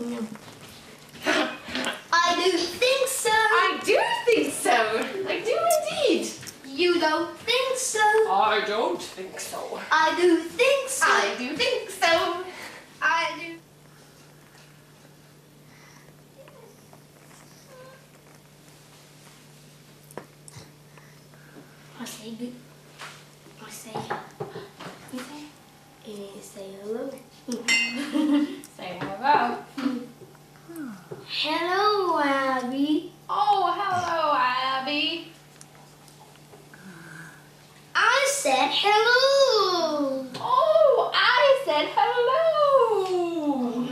No. I do think so. I do think so. I do indeed. You don't think so. I don't think so. I do think so. I do think so. I do. I say good. I say. You say? Say hello. Say hello. Hello, Abby. Oh, hello, Abby. I said hello. Oh, I said hello.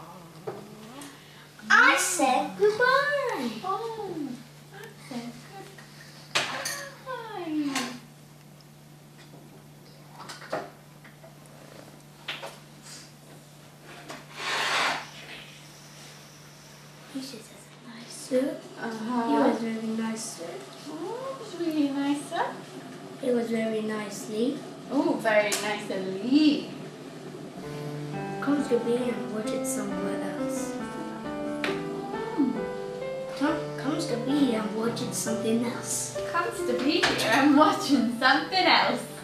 I said goodbye. Oh, I said goodbye. He just has a nice suit. Uh-huh. He was very nice suit. Oh, it was really nice, sir. It was very nicely. Oh, very nicely. Comes to be and watch it somewhere else. Comes to be and watch it something else. Comes to be here and watching something else.